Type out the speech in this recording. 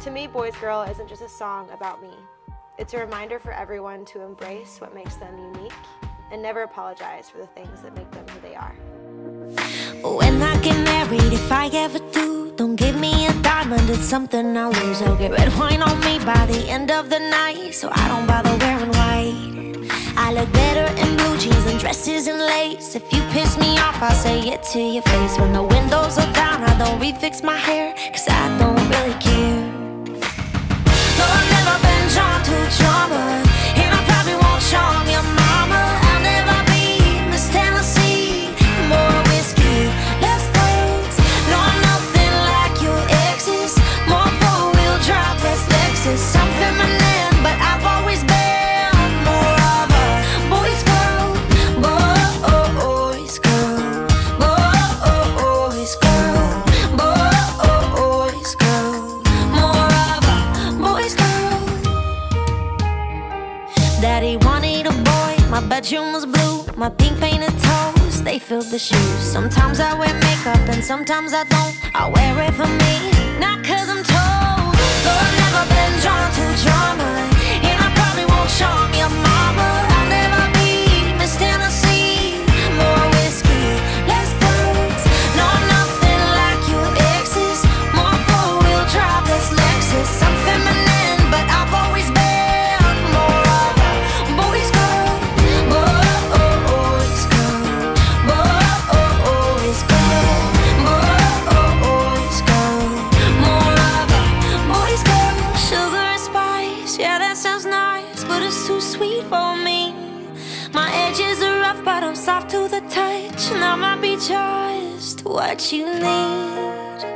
To me, Boys Girl isn't just a song about me. It's a reminder for everyone to embrace what makes them unique and never apologize for the things that make them who they are. When I get married, if I ever do, don't give me a diamond, it's something I'll lose. I'll get red wine on me by the end of the night, so I don't bother wearing white. I look better in blue jeans than dresses and lace. If you piss me off, I'll say it to your face. When the windows are down, I don't refix my hair, cause I don't really care. No, I've never been drawn to drama, and I probably won't charm your mama. I'll never be Miss Tennessee. More whiskey, less boats. No, I'm nothing like your exes. More four-wheel drive, less Lexus. I'm feminine, but I've always been more of a boys girl. Boys girl. Boys girl. Boys girl. More of a boys girl. Daddy wanted a boy, my bedroom was blue. My pink painted toes, they filled the shoes. Sometimes I wear makeup and sometimes I don't. I wear it for me, not cause I'm told. Though I've never been drawn to drama, and I probably won't charm your mama. I'll never be Miss Tennessee. More whiskey, less boats. No, I'm nothing like your exes. More four-wheel drive, less Lexus. I'm feminine, but I've always been more of a boys girl. Boys girl. Boys girl. Boys girl. More of a boys girl. Sugar and spice, yeah, that sounds nice, but it's too sweet for me. My edges are rough, but I'm soft to the touch, and I might be just what you need.